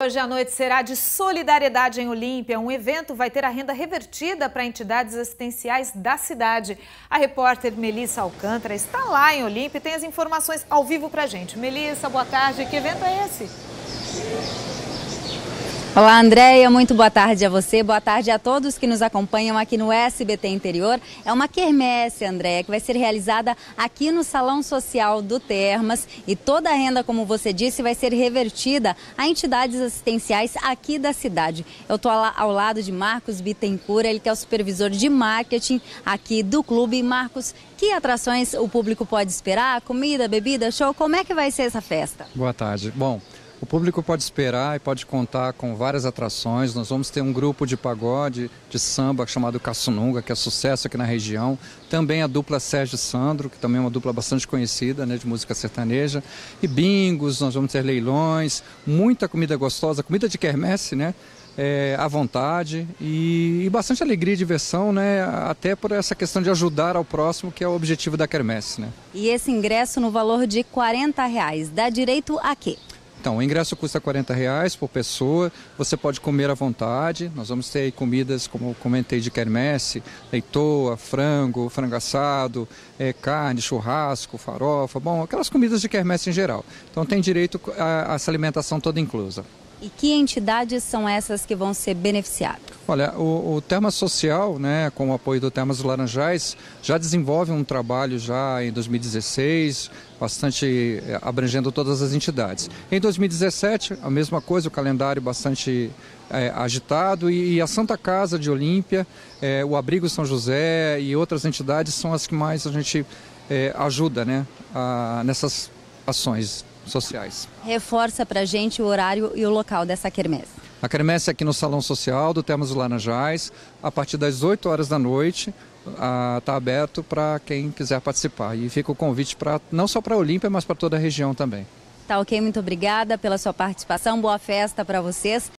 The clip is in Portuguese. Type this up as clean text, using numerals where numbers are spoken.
Hoje à noite será de solidariedade em Olímpia. Um evento vai ter a renda revertida para entidades assistenciais da cidade. A repórter Melissa Alcântara está lá em Olímpia e tem as informações ao vivo para a gente. Melissa, boa tarde. Que evento é esse? Olá, Andréia, muito boa tarde a você, boa tarde a todos que nos acompanham aqui no SBT Interior. É uma quermesse, Andréia, que vai ser realizada aqui no Salão Social do Termas e toda a renda, como você disse, vai ser revertida a entidades assistenciais aqui da cidade. Eu estou ao lado de Marcos Bittencourt, ele que é o supervisor de marketing aqui do clube. Marcos, que atrações o público pode esperar? Comida, bebida, show? Como é que vai ser essa festa? Boa tarde. Bom, o público pode esperar e pode contar com várias atrações. Nós vamos ter um grupo de pagode, de samba chamado Caçununga, que é sucesso aqui na região. Também a dupla Sérgio e Sandro, que também é uma dupla bastante conhecida, né, de música sertaneja. E bingos, nós vamos ter leilões, muita comida gostosa, comida de quermesse, né? À vontade e bastante alegria e diversão, né? Até por essa questão de ajudar ao próximo, que é o objetivo da quermesse, né? E esse ingresso no valor de R$40, dá direito a quê? Então, o ingresso custa R$40 por pessoa, você pode comer à vontade. Nós vamos ter aí comidas, como eu comentei, de quermesse, leitoa, frango assado, carne, churrasco, farofa, bom, aquelas comidas de quermesse em geral. Então tem direito a essa alimentação toda inclusa. E que entidades são essas que vão ser beneficiadas? Olha, o Termas Social, né, com o apoio do Termas dos Laranjais, já desenvolve um trabalho já em 2016, bastante abrangendo todas as entidades. Em 2017, a mesma coisa, o calendário bastante agitado, e a Santa Casa de Olímpia, o Abrigo São José e outras entidades são as que mais a gente ajuda, né, nessas ações sociais. Reforça pra gente o horário e o local dessa quermesse. A quermesse é aqui no Salão Social do Termas dos Laranjais, a partir das 8 horas da noite, está aberto para quem quiser participar. E fica o convite não só para a Olímpia, mas para toda a região também. Tá ok, muito obrigada pela sua participação, boa festa para vocês.